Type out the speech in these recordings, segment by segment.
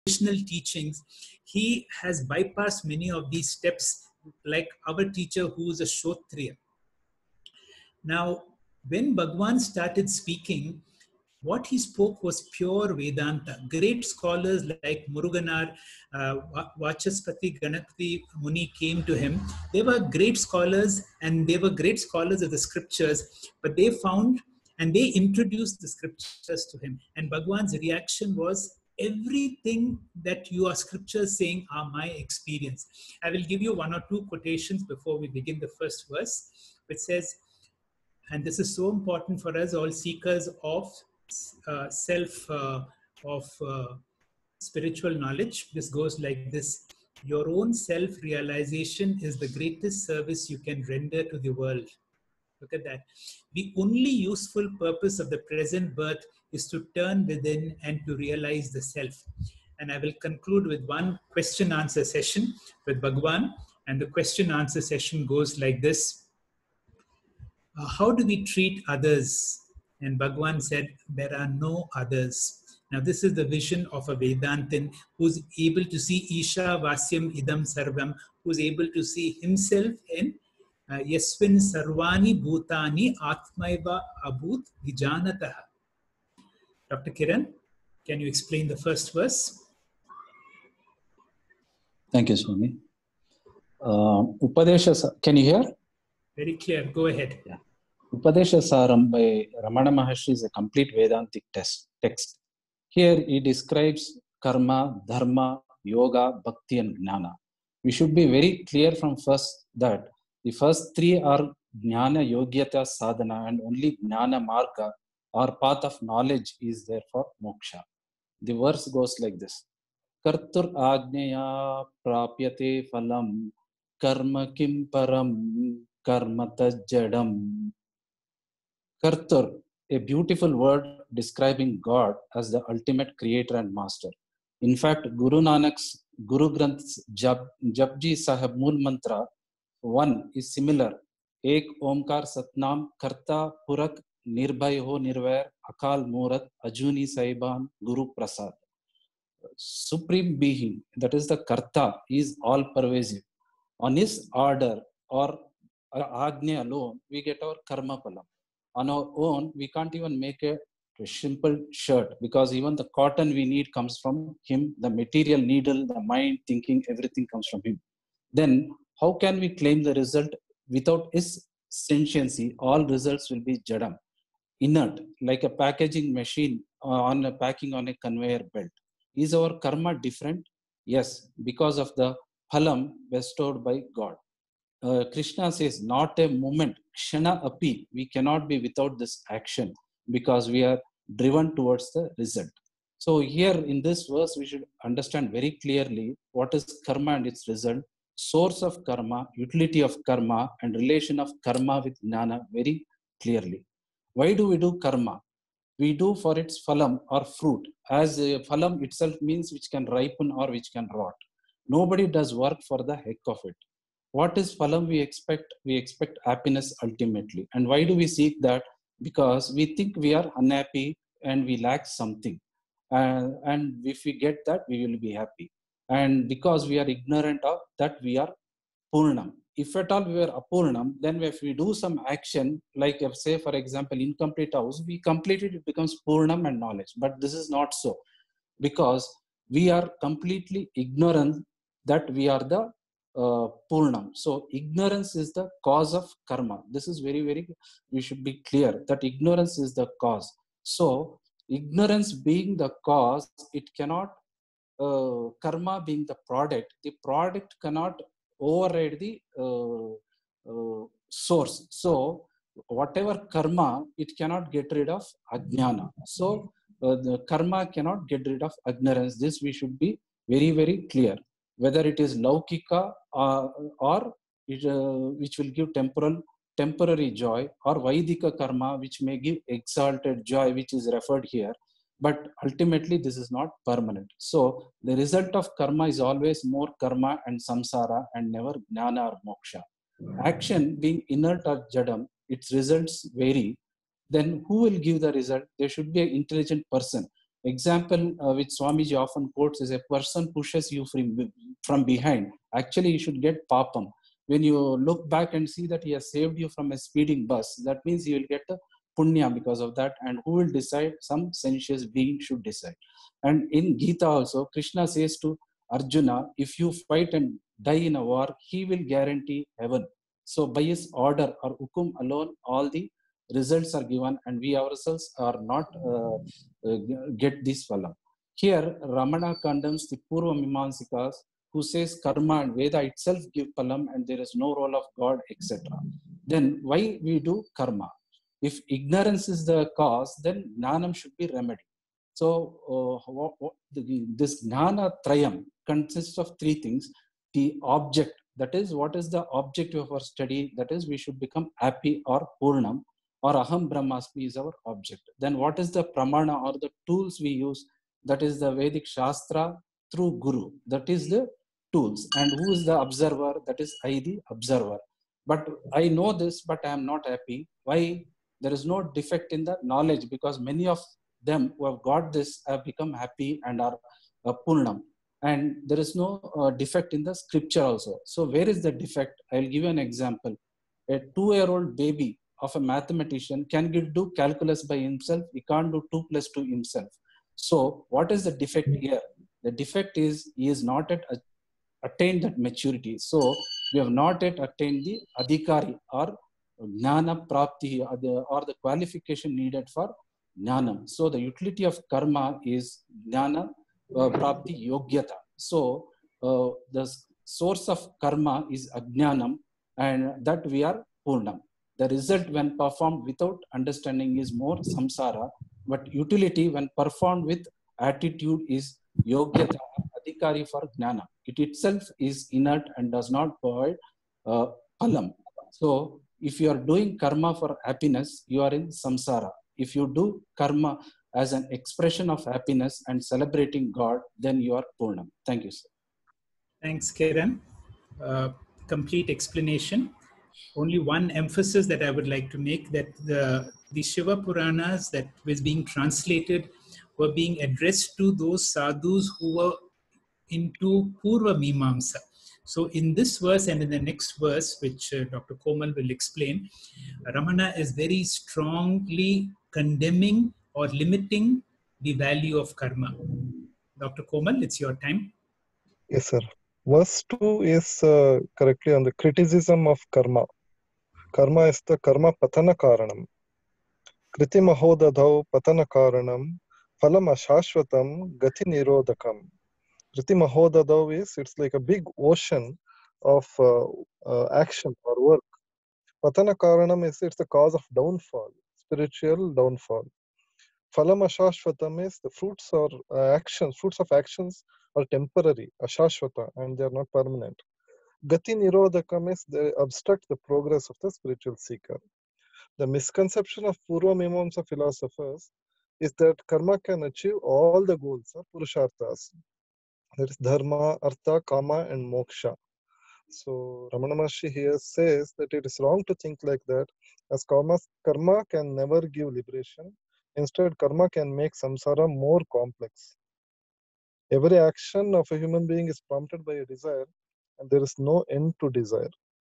traditional teachings, he has bypassed many of these steps, like our teacher who is a Shotriya. Now, when Bhagwan started speaking, what he spoke was pure Vedanta. Great scholars like Muruganar, Vachaspati Ganapati Muni came to him. They were great scholars, and they were great scholars of the scriptures, but they found and they introduced the scriptures to him. And Bhagwan's reaction was, everything that you are scriptures saying are my experience. I will give you one or two quotations before we begin the first verse, which says, and this is so important for us all seekers of spiritual knowledge. This goes like this: your own self-realization is the greatest service you can render to the world. Look at that. The only useful purpose of the present birth is to turn within and to realize the self. And I will conclude with one question answer session with Bhagwan. And the question answer session goes like this: how do we treat others? And Bhagwan said, there are no others. Now, this is the vision of a Vedantin who's able to see Isha Vasyam Idam Sarvam, who's able to see himself in Yasvin Sarvani Bhutani Atmaiva Abhut Vijanatah. Dr. Kiran, can you explain the first verse? Thank you, Swami. Upadesha, can you hear? Very clear. Go ahead. Yeah. Upadesha Saram by Ramana Maharshi is a complete Vedantic text. Here he describes karma, dharma, yoga, bhakti and jnana. We should be very clear from first that the first three are jnana, yogyata, sadhana, and only jnana marga or path of knowledge is there for moksha. The verse goes like this: Kartur ajnaya prapyate phalam karma kim param karma tajjadam. Kartur, a beautiful word describing God as the ultimate creator and master. In fact, Guru Nanak's Guru Granth's Japji Sahib Mool Mantra 1 is similar. Ek Omkar Satnam Karta Purak Nirbhay Ho Nirvair Akal Murat Ajuni Saiban Guru Prasad. Supreme being, that is the Karta, is all pervasive. On his order or Agnya alone, we get our karma palam. On our own, we can't even make a simple shirt, because even the cotton we need comes from him, the material needle, the mind, thinking, everything comes from him. Then how can we claim the result without his sentiency? All results will be jadam, inert, like a packaging machine on a packing on a conveyor belt. Is our karma different? Yes, because of the phalam bestowed by God. Krishna says, not a moment, kshana api, we cannot be without this action, because we are driven towards the result. So here in this verse, we should understand very clearly what is karma and its result, source of karma, utility of karma, and relation of karma with jnana very clearly. Why do we do karma? We do for its phalam or fruit, as phalam itself means which can ripen or which can rot. Nobody does work for the heck of it. What is phalam we expect? We expect happiness ultimately. And why do we seek that? Because we think we are unhappy and we lack something. And if we get that, we will be happy. And because we are ignorant of that, we are purnam. If at all we are apurnam, then if we do some action, like say for example, incomplete house, we complete it, it becomes purnam and knowledge. But this is not so, because we are completely ignorant that we are the purnam. So ignorance is the cause of karma. This is very, we should be clear that ignorance is the cause. So ignorance being the cause, it cannot, karma being the product cannot override the source. So whatever karma, it cannot get rid of ajnana. So the karma cannot get rid of ignorance. This we should be very clear. Whether it is laukika or it, which will give temporary joy, or vaidika karma, which may give exalted joy, which is referred here. But ultimately, this is not permanent. So the result of karma is always more karma and samsara, and never jnana or moksha. Action being inert or jadam, its results vary. Then who will give the result? There should be an intelligent person. Example which Swamiji often quotes is a person pushes you from behind. Actually, you should get papam. When you look back and see that he has saved you from a speeding bus, that means you will get the punya because of that. And who will decide? Some sensuous being should decide. And in Gita also, Krishna says to Arjuna, if you fight and die in a war, he will guarantee heaven. So by his order or hukum alone, all the results are given, and we ourselves are not get this phala. Here, Ramana condemns the Purva Mimamsikas who says karma and Veda itself give palam and there is no role of God, etc. Then why we do karma? If ignorance is the cause, then jnanam should be remedy. So this jnana trayam consists of three things. The object, that is, what is the objective of our study? That is, we should become happy or purnam, or aham brahmasmi is our object. Then what is the pramana or the tools we use? That is the Vedic Shastra through Guru. That is the tools. And who is the observer? That is I, the observer. But I know this, but I am not happy. Why? There is no defect in the knowledge, because many of them who have got this have become happy and are purnam. And there is no defect in the scripture also. So where is the defect? I'll give you an example. A 2-year-old baby of a mathematician can do calculus by himself. He can't do 2 plus 2 himself. So what is the defect here? The defect is he is not yet attained that maturity. So we have not yet attained the adhikari or jnana prapti or the qualification needed for jnanam. So the utility of karma is jnana prapti yogyata. So the source of karma is ajnanam, and that we are purnam. The result when performed without understanding is more samsara, but utility when performed with attitude is yogyata, adhikari for jnana. It itself is inert and does not provide palam. So if you are doing karma for happiness, you are in samsara. If you do karma as an expression of happiness and celebrating God, then you are purnam. Thank you, sir. Thanks, Kiran. Complete explanation. Only one emphasis that I would like to make, that the Shiva Puranas that was being translated were being addressed to those sadhus who were into Purva Mimamsa. So in this verse and in the next verse, which Dr. Komal will explain, Ramana is very strongly condemning or limiting the value of karma. Dr. Komal, it's your time. Yes, sir. Verse 2 is correctly on the criticism of karma. Karma is the karma patana karanam. Kriti mahodadhau patana karanam phalam ashashvatam gati nirodhakam. Kriti mahodadhau is, it's like a big ocean of action or work. Patana karanam is, it's the cause of downfall, spiritual downfall. Phalam ashashvatam is the fruits or actions, fruits of actions are temporary, ashashvata, and they are not permanent. Gati nirodhakam is they obstruct the progress of the spiritual seeker. The misconception of Purva Mimamsa philosophers is that karma can achieve all the goals of Purusharthas. That is dharma, artha, kama, and moksha. So Ramana Maharshi here says that it is wrong to think like that, as karma can never give liberation. Instead, karma can make samsara more complex. Every action of a human being is prompted by a desire, and there is no end to desire.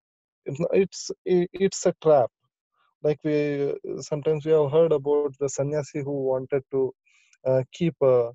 It's a trap. Like sometimes we have heard about the sannyasi who wanted to keep a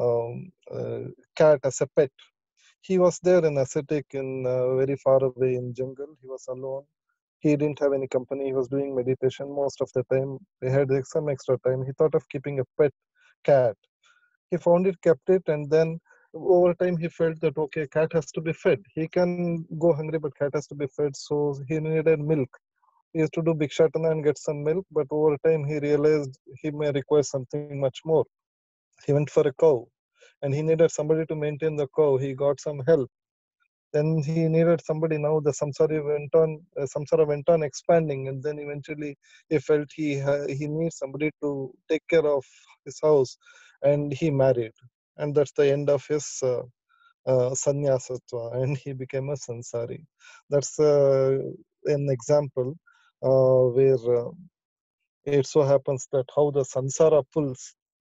cat as a pet. He was there in ascetic in very far away in jungle. He was alone. He didn't have any company. He was doing meditation most of the time. He had some extra time. He thought of keeping a pet cat. He found it, kept it, and then over time he felt that okay, cat has to be fed. He can go hungry, but cat has to be fed. So he needed milk. He used to do Bhikshatana and get some milk, but over time he realized he may require something much more. He went for a cow, and he needed somebody to maintain the cow. He got some help. Then he needed somebody. Now the samsara went on expanding, and then eventually he felt he needs somebody to take care of his house, and he married, and that's the end of his sannyasatva, and he became a sansari. That's an example where it so happens that how the samsara pulls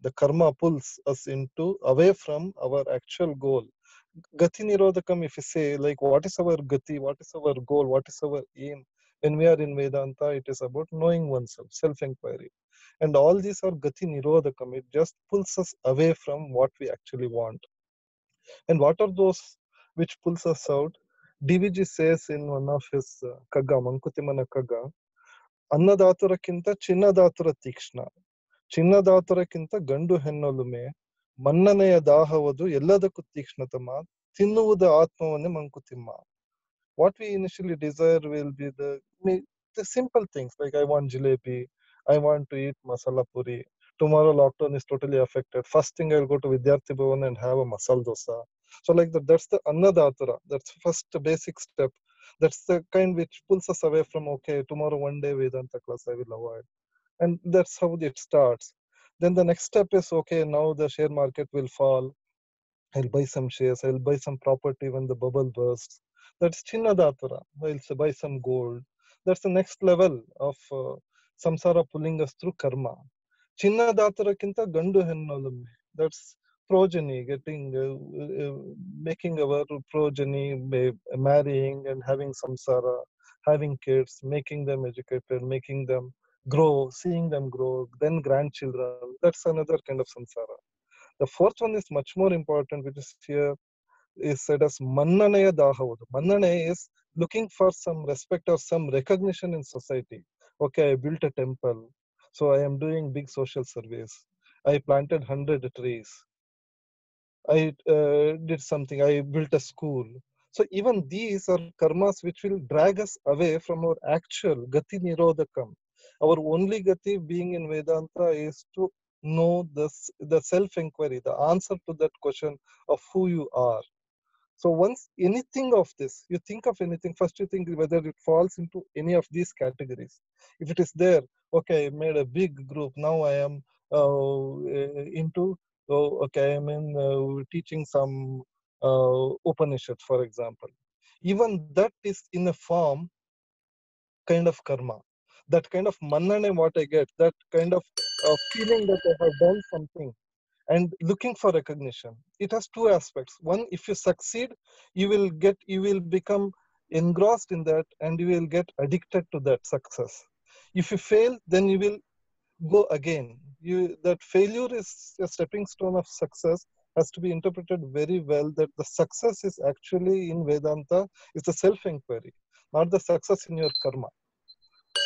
The karma pulls us into away from our actual goal. Gati Nirodhakam, if you say, like, what is our gati, what is our goal, what is our aim? When we are in Vedanta, it is about knowing oneself, self-inquiry. And all these are gati Nirodhakam. It just pulls us away from what we actually want. And what are those which pulls us out? DVG says in one of his Kagga, Mankutimana Kagga, ಅನ್ನದಾತುರಕ್ಕಿಂತ ಚಿನ್ನದಾತುರ ತೀಕ್ಷ್ಣ ಚಿನ್ನದಾತುರಕ್ಕಿಂತ ಗಂಡು ಹೆಣ್ಣೊಲುಮೆ ಮನ್ನನೆಯ ದಾಹವದು ಎಲ್ಲದಕ್ಕೂ ತೀಕ್ಷ್ಣತಮ ತಿನ್ನುವುದು ಆತ್ಮವನ್ನೇ Mankutimma. What we initially desire will be the simple things, like I want jalebi, I want to eat masala puri. Tomorrow lockdown is totally affected. First thing I'll go to Vidyarthi Bhavan and have a masala dosa. So like that, that's the annadatura. That's first basic step. That's the kind which pulls us away from, okay, tomorrow one day Vedanta class I will avoid. And that's how it starts. Then the next step is, okay, now the share market will fall. I'll buy some shares, I'll buy some property when the bubble bursts. That's Chinnadatura. I'll buy some gold. That's the next level of samsara pulling us through karma. Chinnadatura kinta gandu hennolume. That's progeny, making our progeny, marrying and having samsara, having kids, making them educated, making them grow, seeing them grow, then grandchildren. That's another kind of samsara. The fourth one is much more important, which is here is said as Mannanaya Dahavodu. Mannane is looking for some respect or some recognition in society. Okay, I built a temple, so I am doing big social service. I planted 100 trees. I did something, I built a school. So even these are karmas which will drag us away from our actual Gati Nirodhakam. Our only Gati being in Vedanta is to know the self-inquiry, the answer to that question of who you are. So once anything of this, you think of anything, first you think whether it falls into any of these categories. If it is there, okay, I made a big group. Now I am into, okay, I am in teaching some Upanishad, for example. Even that is in a form kind of karma. That kind of mannane what I get, that kind of feeling that I have done something and looking for recognition. It has two aspects. One, if you succeed, you will become engrossed in that and you will get addicted to that success. If you fail, then you will go again. That failure is a stepping stone of success has to be interpreted very well, that the success is actually in Vedanta is the self-inquiry, not the success in your karma. So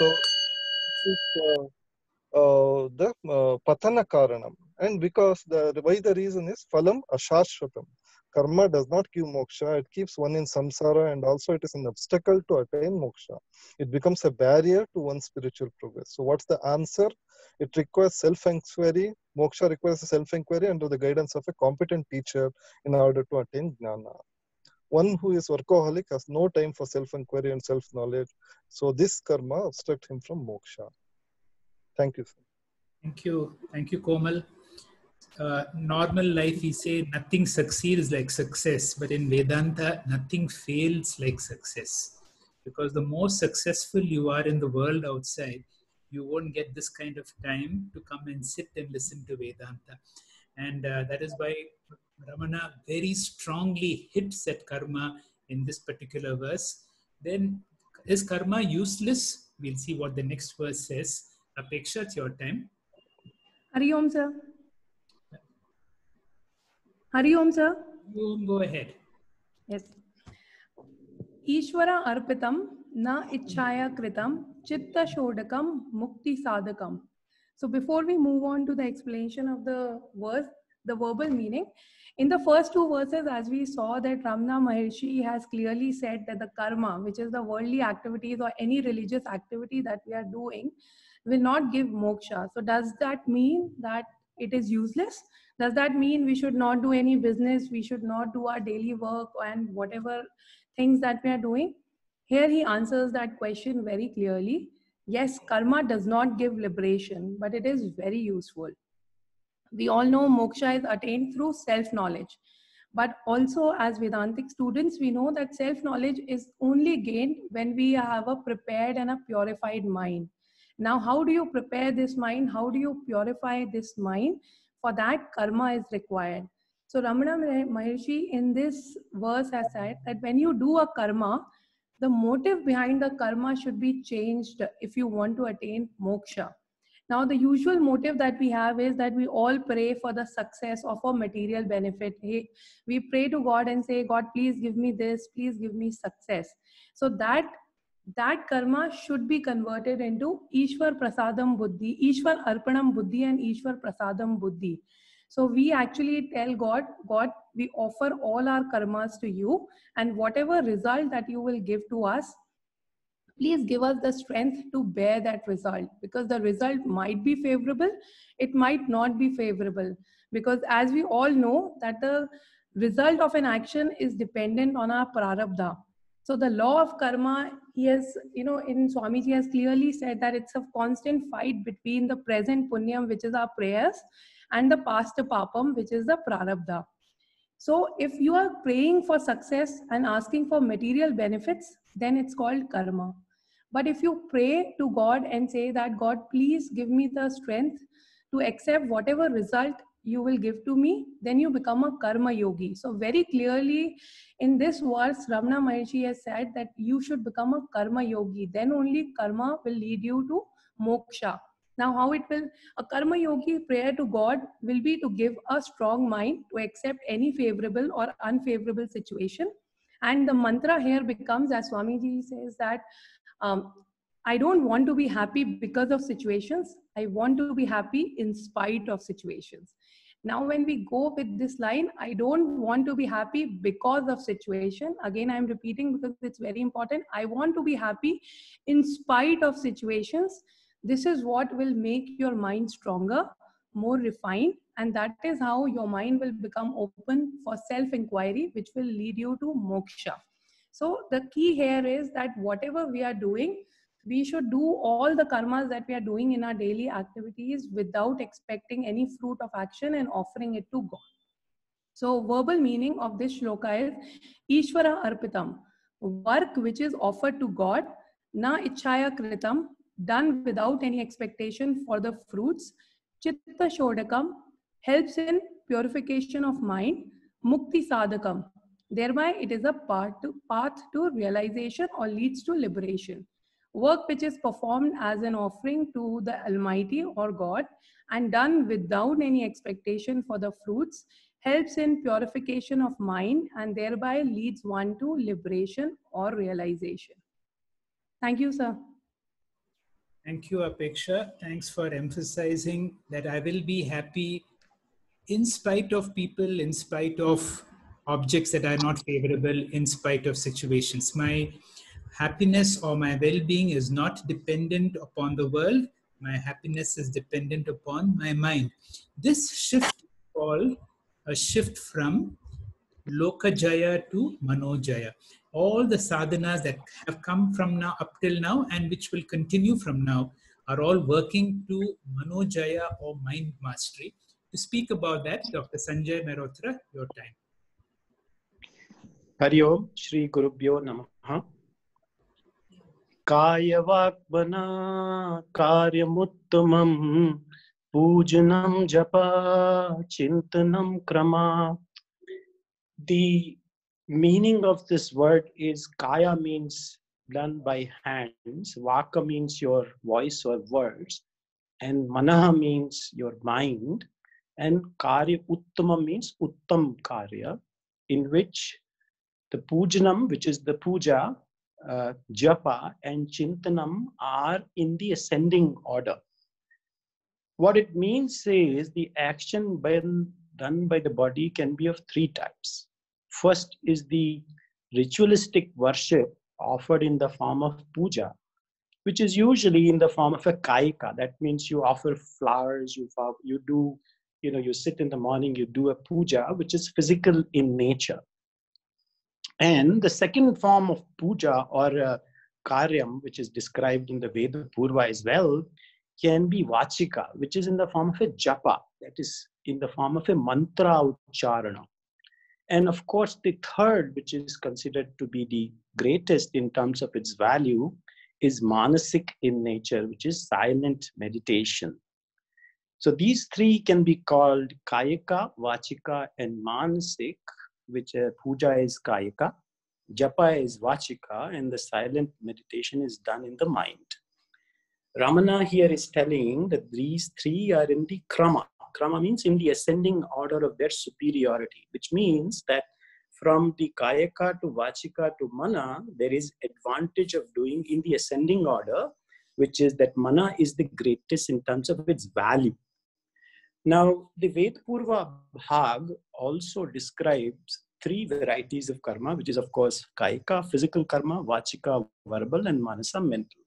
the patana karanam, and because the reason is phalam ashashvatam. Karma does not give moksha, it keeps one in samsara, and also it is an obstacle to attain moksha. It becomes a barrier to one's spiritual progress. So what's the answer? It requires self-inquiry. Moksha requires self-inquiry under the guidance of a competent teacher in order to attain jnana. One who is workaholic has no time for self-inquiry and self-knowledge. So this karma obstructs him from moksha. Thank you, sir. Thank you, Komal. Normal life, we say nothing succeeds like success, but in Vedanta, nothing fails like success. Because the more successful you are in the world outside, you won't get this kind of time to come and sit and listen to Vedanta. And that is why Ramana very strongly hits at karma in this particular verse. Then, is karma useless? We'll see what the next verse says. Apeksha, it's your time. Hari Om, sir. Hari Om, sir. Go ahead. Yes. Ishvara arpitam na ichchaya kritam chitta shodakam mukti sadakam. So before we move on to the explanation of the verse, the verbal meaning, in the first two verses, as we saw that Ramana Maharshi has clearly said that the karma, which is the worldly activities or any religious activity that we are doing, will not give moksha. So does that mean that it is useless? Does that mean we should not do any business? We should not do our daily work and whatever things that we are doing? Here he answers that question very clearly. Yes, karma does not give liberation, but it is very useful. We all know moksha is attained through self-knowledge. But also as Vedantic students, we know that self-knowledge is only gained when we have a prepared and a purified mind. Now, how do you prepare this mind? How do you purify this mind? For that, karma is required. So Ramana Maharshi in this verse has said that when you do a karma, the motive behind the karma should be changed if you want to attain moksha. Now, the usual motive that we have is that we all pray for the success of a material benefit. Hey, we pray to God and say, God, please give me this, please give me success. So that karma should be converted into Ishwar Prasadam Buddhi, Ishwar Arpanam Buddhi and Ishwar Prasadam Buddhi. So we actually tell God, God, we offer all our karmas to you, and whatever result that you will give to us, please give us the strength to bear that result, because the result might be favorable, it might not be favorable, because as we all know that the result of an action is dependent on our prarabdha. So the law of karma, he has, in Swamiji has clearly said that it's a constant fight between the present punyam, which is our prayers, and the past papam, which is the prarabdha. So if you are praying for success and asking for material benefits, then it's called karma. But if you pray to God and say that, God, please give me the strength to accept whatever result you will give to me, then you become a karma yogi. So very clearly in this verse, Ramana Maharshi has said that you should become a karma yogi. Then only karma will lead you to moksha. Now, how it will, a karma yogi prayer to God will be to give a strong mind to accept any favorable or unfavorable situation. And the mantra here becomes, as Swamiji says, that I don't want to be happy because of situations. I want to be happy in spite of situations. Now, when we go with this line, I don't want to be happy because of situation. Again, I'm repeating because it's very important. I want to be happy in spite of situations. This is what will make your mind stronger, more refined, and that is how your mind will become open for self-inquiry, which will lead you to moksha. So the key here is that whatever we are doing, we should do all the karmas that we are doing in our daily activities without expecting any fruit of action and offering it to God. So verbal meaning of this shloka is Ishvara Arpitam, work which is offered to God, na ichchaya kritam, done without any expectation for the fruits, chitta shodakam, helps in purification of mind, mukti sadhakam, thereby it is a path to realization or leads to liberation. Work which is performed as an offering to the Almighty or God and done without any expectation for the fruits helps in purification of mind and thereby leads one to liberation or realization. Thank you, sir. Thank you, Apeksha. Thanks for emphasizing that I will be happy in spite of people, in spite of objects that are not favorable, in spite of situations. My happiness or my well-being is not dependent upon the world. My happiness is dependent upon my mind. This shift is called a shift from Lokajaya to Manojaya. All the sadhanas that have come from now up till now and which will continue from now are all working to Manojaya or mind mastery. To speak about that, Dr. Sanjay Mehrotra, your time. Hari Om, Shri Gurubhyo Namaha. Kaya Vakmana Karyamuttamam Pujanam Japa Chintanam Krama. The meaning of this word is Kaya means done by hands, Vaka means your voice or words, and Manaha means your mind, and Karya Uttama means Uttam Karya, in which the Pujanam, which is the puja, japa, and chintanam are in the ascending order. What it means is the action done by the body can be of three types. First is the ritualistic worship offered in the form of puja, which is usually in the form of a kaika. That means you offer flowers, you do, you sit in the morning, you do a puja, which is physical in nature. And the second form of puja or karyam, which is described in the Veda Purva as well, can be vachika, which is in the form of a japa, that is in the form of a mantra ucharana. And of course, the third, which is considered to be the greatest in terms of its value, is manasik in nature, which is silent meditation. So these three can be called Kayika, Vachika, and Manasik, which puja is Kayika, Japa is Vachika, and the silent meditation is done in the mind. Ramana here is telling that these three are in the Krama. Krama means in the ascending order of their superiority, which means that from the Kayaka to Vachika to Mana, there is advantage of doing in the ascending order, which is that Mana is the greatest in terms of its value. Now, the Vedpurva Bhag also describes three varieties of karma, which is, of course, Kayika, physical karma, Vachika, verbal, and Manasa, mental.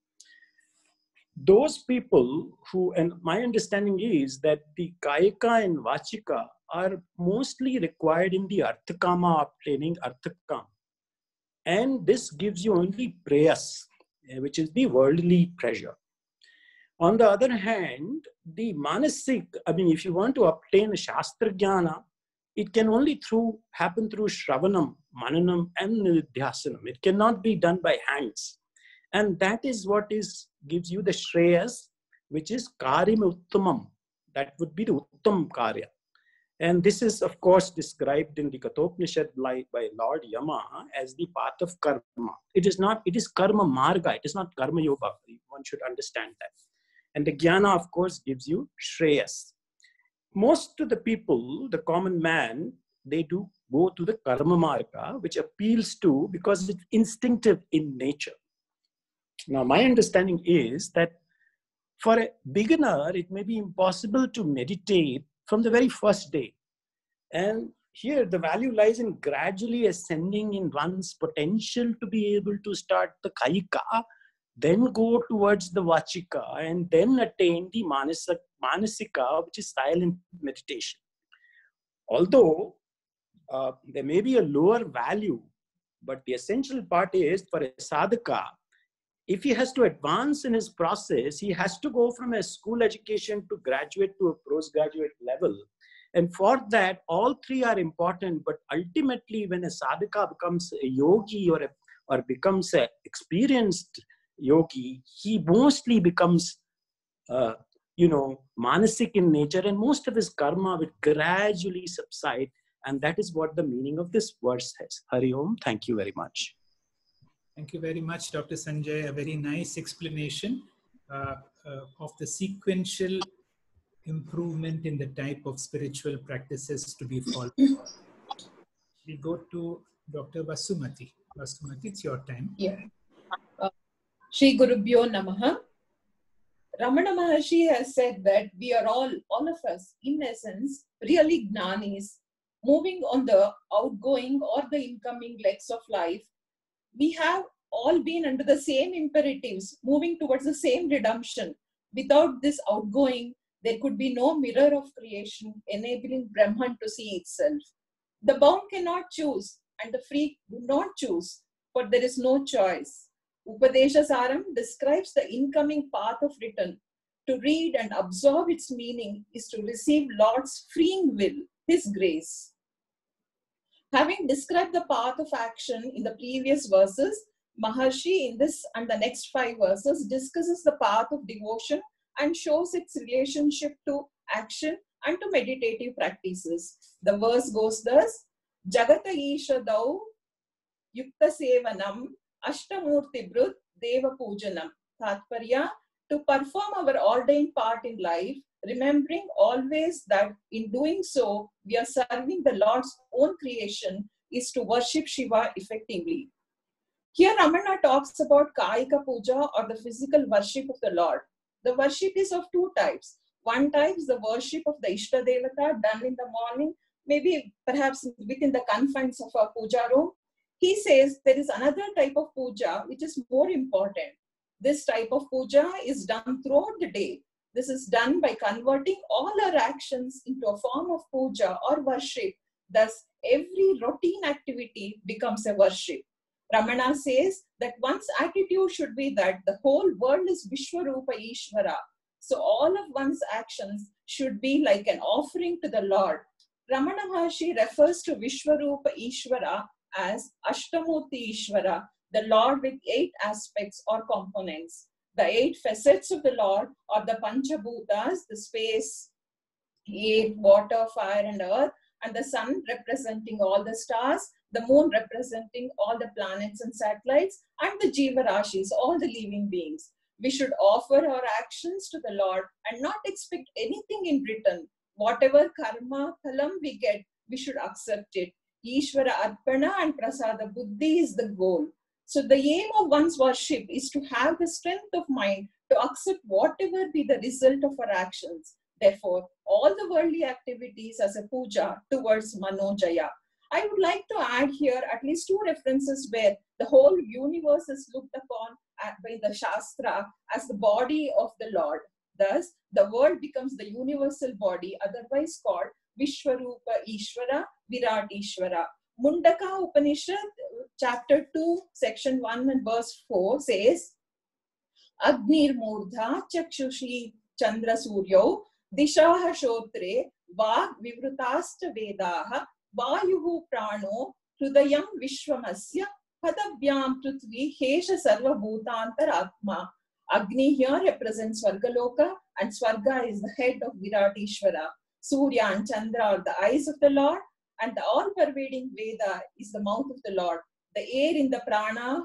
Those people who, and my understanding is that the Kayika and Vachika are mostly required in the Arthakama obtaining Arthakam. And this gives you only prayas, which is the worldly pleasure. On the other hand, the Manasik, if you want to obtain a Shastra Jnana, it can only happen through Shravanam, Mananam, and Nidhyasanam. It cannot be done by hands. And that is what gives you the Shreyas, which is Karim Uttamam. That would be the Uttam Karya. And this is, of course, described in the Kathopanishad by Lord Yama as the path of karma. It is karma marga. It is not karma yoga. One should understand that. And the jnana, of course, gives you Shreyas. Most of the people, the common man, they do go to the karma marga, which appeals to, because it's instinctive in nature. Now, my understanding is that for a beginner, it may be impossible to meditate from the very first day. And here the value lies in gradually ascending in one's potential to be able to start the Kayika, then go towards the Vachika, and then attain the Manasika, which is silent meditation. Although there may be a lower value, but the essential part is for a sadhaka, if he has to advance in his process, he has to go from a school education to graduate to a postgraduate level. And for that, all three are important. But ultimately, when a sadhaka becomes a yogi or becomes an experienced yogi, he mostly becomes, manasik in nature, and most of his karma will gradually subside. And that is what the meaning of this verse has. Hari Om. Thank you very much. Thank you very much, Dr. Sanjay. A very nice explanation of the sequential improvement in the type of spiritual practices to be followed. We go to Dr. Vasumati. Vasumati, it's your time. Yeah. Shri Gurubhyo Namaha. Ramana Maharshi has said that we are all of us, in essence, really Jnanis, moving on the outgoing or the incoming legs of life. We have all been under the same imperatives, moving towards the same redemption. Without this outgoing, there could be no mirror of creation enabling Brahman to see itself. The bound cannot choose, and the free do not choose, for there is no choice. Upadesha Saram describes the incoming path of return. To read and absorb its meaning is to receive Lord's freeing will, His grace. Having described the path of action in the previous verses, Maharshi in this and the next 5 verses discusses the path of devotion and shows its relationship to action and to meditative practices. The verse goes thus: Jagata Isha Dau Yukta Sevanam Ashtamurti Brut Deva Pujanam. Tatparya: to perform our ordained part in life, remembering always that in doing so, we are serving the Lord's own creation, is to worship Shiva effectively. Here Ramana talks about Kayika Puja, or the physical worship of the Lord. The worship is of 2 types. One type is the worship of the Ishta Devata done in the morning, maybe perhaps within the confines of a puja room. He says there is another type of puja which is more important. This type of puja is done throughout the day. This is done by converting all our actions into a form of puja or worship. Thus, every routine activity becomes a worship. Ramana says that one's attitude should be that the whole world is Vishwarupa Ishvara. So all of one's actions should be like an offering to the Lord. Ramana Maharshi refers to Vishwarupa Ishvara as Ashtamurti Ishvara, the Lord with 8 aspects or components. The 8 facets of the Lord, or the Panchabhutas, the space, air, water, fire, and earth, and the sun representing all the stars, the moon representing all the planets and satellites, and the Jiva Rashis, all the living beings. We should offer our actions to the Lord and not expect anything in return. Whatever karma phalam we get, we should accept it. Ishvara Arpana and Prasada Buddhi is the goal. So the aim of one's worship is to have the strength of mind to accept whatever be the result of our actions. Therefore, all the worldly activities as a puja towards Manojaya. I would like to add here at least 2 references where the whole universe is looked upon by the Shastra as the body of the Lord. Thus, the world becomes the universal body, otherwise called Vishwarupa Ishvara, Virat Ishvara. Mundaka Upanishad, chapter 2, section 1 and verse 4 says, Agnir Murdha Chakshushi Chandra Suryo Dishaha Shotre Vag Vivrutasta Vedaha Vayuhu Prano Hrudayam Vishwamasya Padavyam Prithvi Hesha Sarva Bhutantar Atma. Agni here represents Swargaloka, and Swarga is the head of Virat Ishvara. Surya and Chandra are the eyes of the Lord, and the all-pervading Veda is the mouth of the Lord. The air in the prana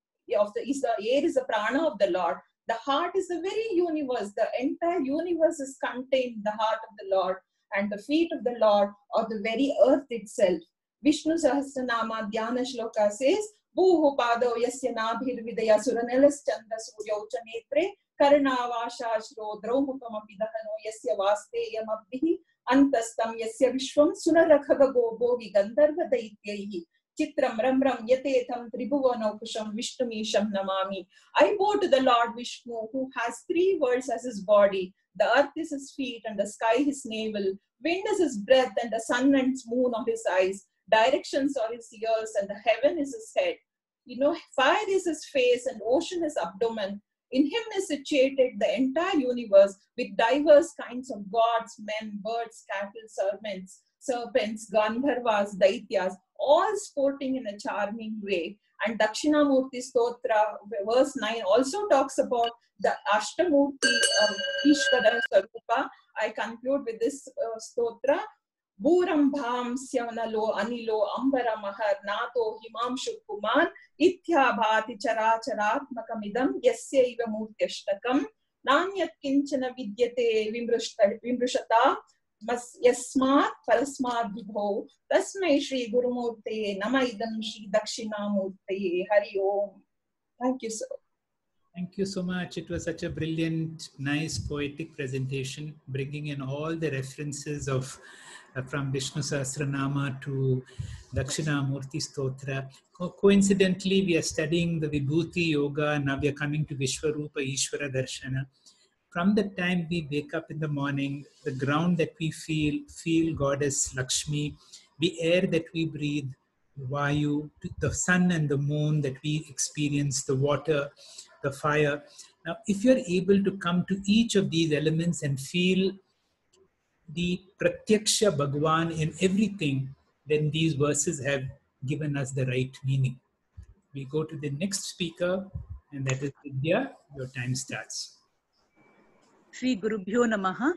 is the prana of the Lord. The heart is the very universe. The entire universe is contained in the heart of the Lord, and the feet of the Lord are the very earth itself. Vishnu Sahasranama Dhyana Shloka says, Bhuhu Pado Yasya Nabhir Vidaya Suranelas Chandra Surya Uchanetre Karanavasha Shro Draumukamapi Dahano Yasya Vaste Yamabdihi Antastam Yasya Vishwam Sunarakhaga Gobogi Gandharva Daityahi Chitram Ramram Yatetham Tribhuvanopusham Vishnumisham Namami. I bow to the Lord Vishnu, who has 3 worlds as his body. The earth is his feet and the sky his navel. Wind is his breath and the sun and moon are his eyes. Directions are his ears and the heaven is his head. Fire is his face and ocean his abdomen. In him is situated the entire universe with diverse kinds of gods, men, birds, cattle, serpents, Gandharvas, Daityas, all sporting in a charming way. And Dakshinamurti Stotra, verse 9, also talks about the Ashtamurti Ishvara Sarupa. I conclude with this stotra. Bhurambham Syanalo Anilo Ambara Mahar Nato Himamshu Kuman Ithya Bhati Characharatmakamidam Yasyaiva Murtyashtakam Nanyat Kinchana Vidyate Vimrushata Yasmat Parasmat Vibho Tasmai Shri Gurumurte Namaidam Shri Dakshinamurte Hari Om. Thank you, sir. Thank you so much. It was such a brilliant, nice, poetic presentation, bringing in all the references of from Vishnu Sahasranama to Dakshinamurti Stotra. Coincidentally, we are studying the Vibhuti Yoga, and now we are coming to Vishwarupa Ishvara Darshana. From the time we wake up in the morning, the ground that we feel Goddess Lakshmi, the air that we breathe, Vayu, the sun and the moon that we experience, the water, the fire. Now, if you're able to come to each of these elements and feel the Pratyaksha Bhagwan in everything, then these verses have given us the right meaning. We go to the next speaker, and that is Vidya. Your time starts. Shri Gurubhyo Namaha.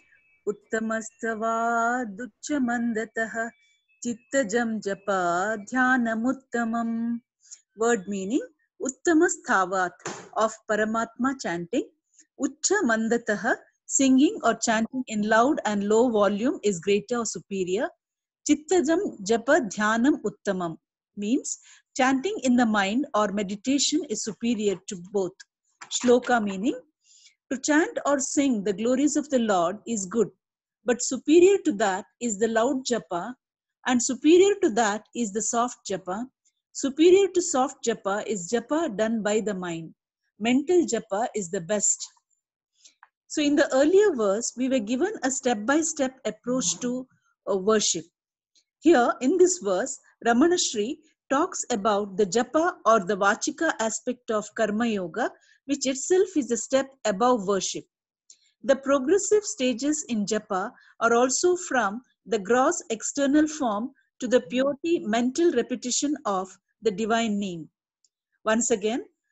Uttamastavadduccha mandataha chittajam japa dhyanamuttamam. Word meaning Uttamastavat of Paramatma chanting. Uccha mandataha, singing or chanting in loud and low volume is greater or superior. Chittajam japa dhyanam uttamam means chanting in the mind or meditation is superior to both. Shloka meaning to chant or sing the glories of the Lord is good, but superior to that is the loud japa, and superior to that is the soft japa. Superior to soft japa is japa done by the mind. Mental japa is the best. So in the earlier verse, we were given a step-by-step approach to worship. Here in this verse, Ramana Shri talks about the japa or the vachika aspect of karma yoga, which itself is a step above worship. The progressive stages in japa are also from the gross external form to the purely mental repetition of the divine name. Once again,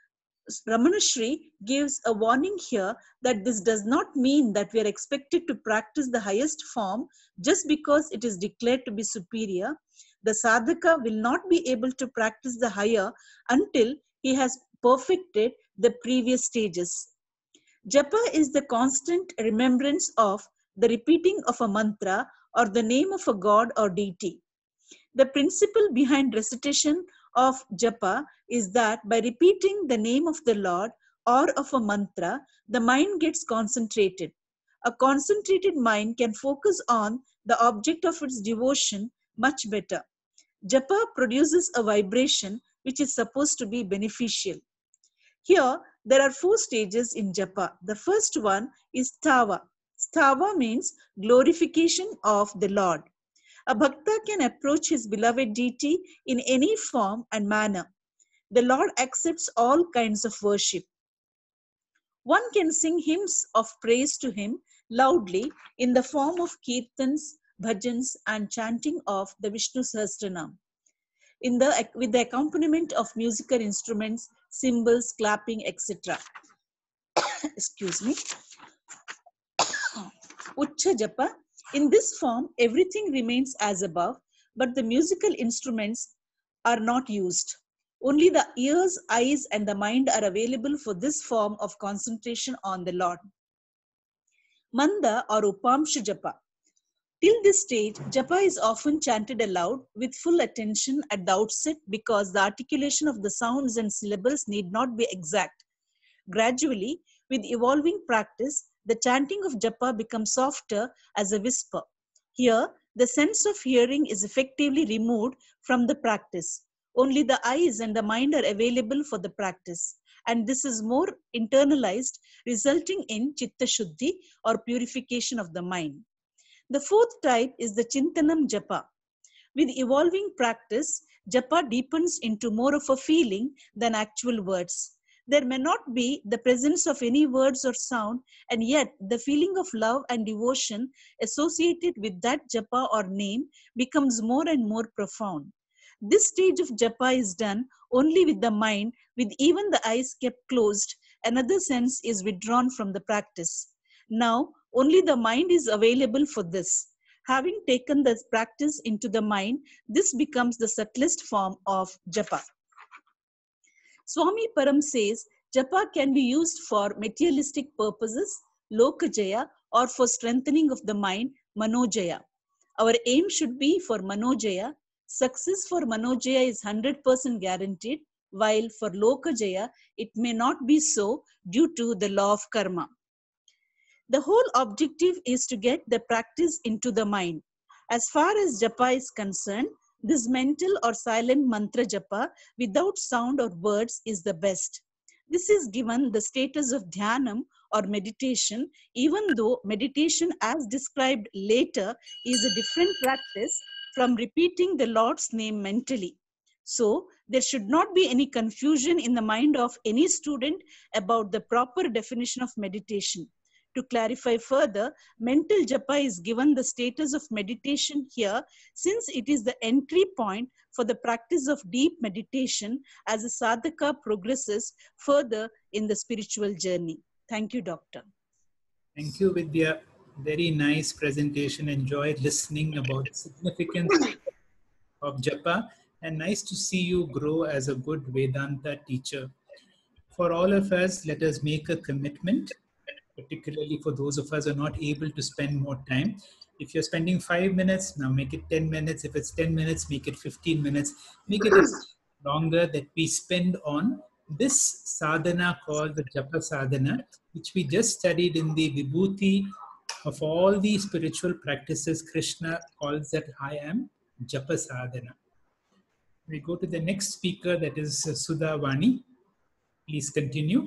Ramana Shri gives a warning here that this does not mean that we are expected to practice the highest form just because it is declared to be superior. The sadhaka will not be able to practice the higher until he has perfected the previous stages. Japa is the constant remembrance of the repeating of a mantra or the name of a god or deity. The principle behind recitation of japa is that by repeating the name of the Lord or of a mantra, the mind gets concentrated. A concentrated mind can focus on the object of its devotion much better. Japa produces a vibration which is supposed to be beneficial. Here, there are 4 stages in japa. The first one is stava. Stava means glorification of the Lord. A bhakta can approach his beloved deity in any form and manner. The Lord accepts all kinds of worship. One can sing hymns of praise to him loudly in the form of kirtans, bhajans, and chanting of the Vishnu Sahasranam, with the accompaniment of musical instruments, cymbals, clapping, etc. Excuse me. Ucha japa. In this form, everything remains as above, but the musical instruments are not used. Only the ears, eyes, and the mind are available for this form of concentration on the Lord. Manda or Upamsha japa. Till this stage, japa is often chanted aloud with full attention at the outset because the articulation of the sounds and syllables need not be exact. Gradually, with evolving practice, the chanting of japa becomes softer as a whisper. Here, the sense of hearing is effectively removed from the practice. Only the eyes and the mind are available for the practice, and this is more internalized, resulting in chitta shuddhi or purification of the mind. The 4th type is the chintanam japa. With evolving practice, japa deepens into more of a feeling than actual words. There may not be the presence of any words or sound, and yet the feeling of love and devotion associated with that japa or name becomes more and more profound. This stage of japa is done only with the mind, with even the eyes kept closed. Another sense is withdrawn from the practice. Now, only the mind is available for this. Having taken the practice into the mind, this becomes the subtlest form of japa. Swami Param says, japa can be used for materialistic purposes, lokajaya, or for strengthening of the mind, manojaya. Our aim should be for manojaya. Success for manojaya is 100% guaranteed, while for lokajaya, it may not be so due to the law of karma. The whole objective is to get the practice into the mind. As far as japa is concerned, this mental or silent mantra japa without sound or words is the best. This is given the status of dhyanam or meditation, even though meditation as described later is a different practice from repeating the Lord's name mentally. So, there should not be any confusion in the mind of any student about the proper definition of meditation. To clarify further, mental japa is given the status of meditation here, since it is the entry point for the practice of deep meditation as a sadhaka progresses further in the spiritual journey. Thank you, Doctor. Thank you, Vidya. Very nice presentation. Enjoyed listening about the significance of japa, and nice to see you grow as a good Vedanta teacher. For all of us, let us make a commitment, particularly for those of us who are not able to spend more time. If you're spending 5 minutes, now make it 10 minutes. If it's 10 minutes, make it 15 minutes. Make it longer that we spend on this sadhana called the japa sadhana, which we just studied in the Vibhuti of all the spiritual practices. Krishna calls that I am japa sadhana. We go to the next speaker, that is Sudha Vani. Please continue.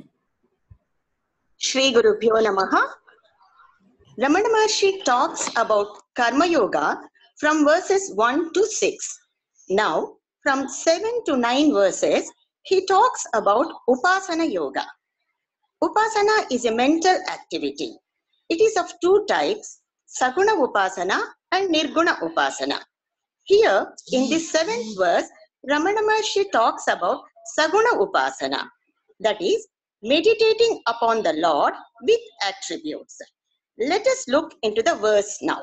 Shri Gurubhyo Namaha. Ramana Maharshi talks about Karma Yoga from verses 1 to 6. Now, from 7 to 9 verses, he talks about Upasana Yoga. Upasana is a mental activity. It is of 2 types, Saguna Upasana and Nirguna Upasana. Here, in this 7th verse, Ramana Maharshi talks about Saguna Upasana. that is, meditating upon the Lord with attributes. Let us look into the verse now.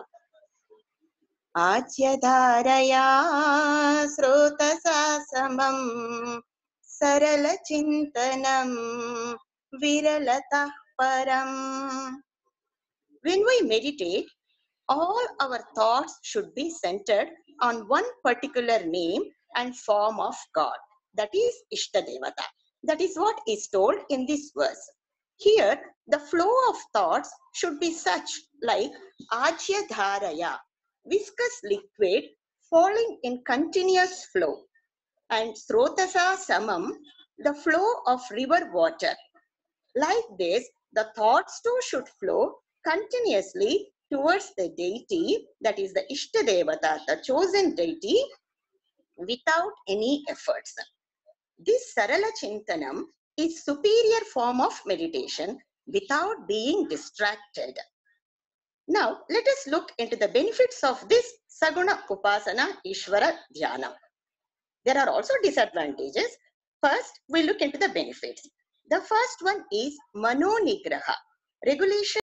Ajyadharaya srotasa samam sarala chintanam viralatah param. When we meditate, all our thoughts should be centered on one particular name and form of God, that is Ishtadevata. That is what is told in this verse. Here, the flow of thoughts should be such like Ajyadharaya, viscous liquid falling in continuous flow, and Srotasa Samam, the flow of river water. Like this, the thoughts too should flow continuously towards the deity, that is the Ishtadevata, the chosen deity, without any efforts. This Sarala Chintanam is superior form of meditation without being distracted. Now, let us look into the benefits of this Saguna Upasana Ishvara Dhyanam. There are also disadvantages. First, we look into the benefits. The first one is Mano Nigraha, regulation